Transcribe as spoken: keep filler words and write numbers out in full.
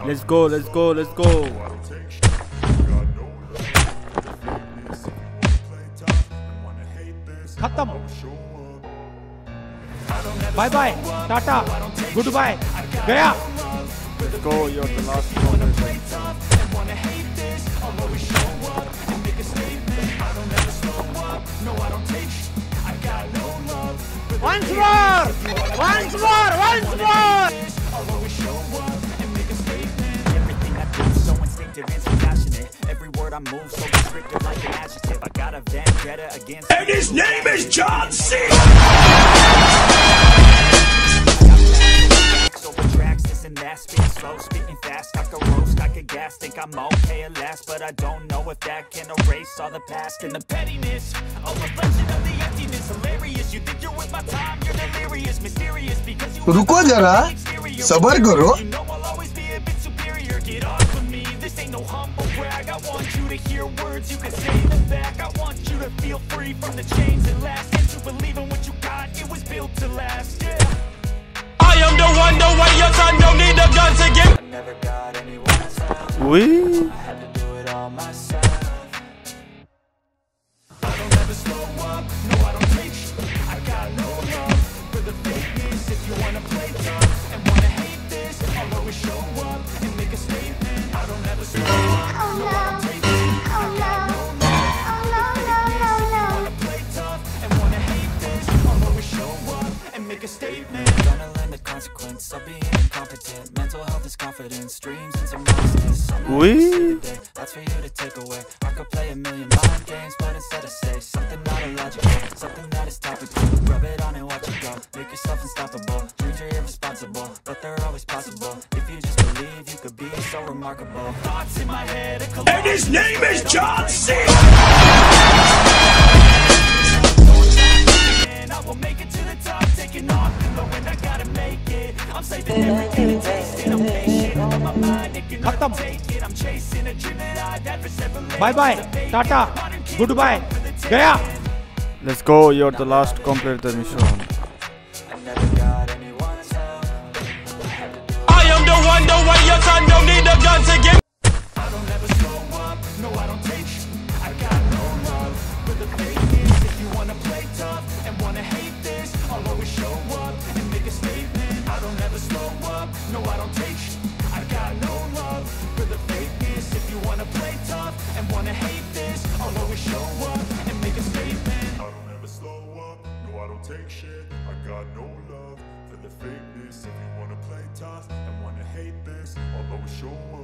Let's go, let's go, let's go. खत्म. Bye bye. Tata. Goodbye. गया. Let's go, you're the last one. Once more. Once more. Once more. Every word I move so restricted like an adjective. I got a vendetta against. And his name is John C. Over tracks, this and that, spitting slow, spitting fast. I could roast, I could gas, think I'm okay at last, but I don't know if that can erase all the past and the pettiness. A reflection of the emptiness, hilarious. You think you're with my time, you're delirious, mysterious because you. रुको जरा, सबर करो. You know I'll always be a bit superior. Get off of me, this ain't no humble brag. I want you to hear words, you can say them back. I want you to feel free from the chains that last, and to believe in what you got. It was built to last. Yeah. I am the one, the way your son don't need a gun to get. I never got anyone's help. Oui. I had to do it all myself. I don't ever slow up, no I don't take shit. I got no love for the fakeness. If you wanna play tough and wanna hate this, I'll always show up and make a statement. I don't ever slow up, no I don't take shit. I got no love for the fakeness. If you wanna play tough and wanna hate this, I'll always show up and make a statement. Gonna learn the consequence of being incompetent. Mental health is confidence, dreams and some modestness. Oui. That's for you to take away. I could play a million mind games, but instead I say something not illogical, something that is topical. Rub it on and watch it go. Make yourself unstoppable. Dreams are irresponsible, but they're always possible. If you just believe, you could be so remarkable. Thoughts in my head, a collage. And his name is John C. I will make it to the top, taking off the low end. I gotta make it. I'm saving everything and tasting. I'm patient, but my mind it cannot take it. I'm chasing a dream that I've had for several years. Bye bye. Tata. Goodbye. गया. Let's go, you're the last. Complete the mission. I never got anyone's help. I am the one, the way your son don't need a gun to get. I don't ever slow up, no I don't take shit. I got no love for the fakeness. If you wanna play tough and wanna hate this, I'll always show up and make a statement. I don't ever slow up, no I don't take shit. I got no love for the fakeness. If you wanna play tough and wanna hate this, I'll always show up and make a statement. I don't ever slow up, no I don't take shit. I got no love for the fakeness. If you wanna play tough and wanna hate this, I'll always show up.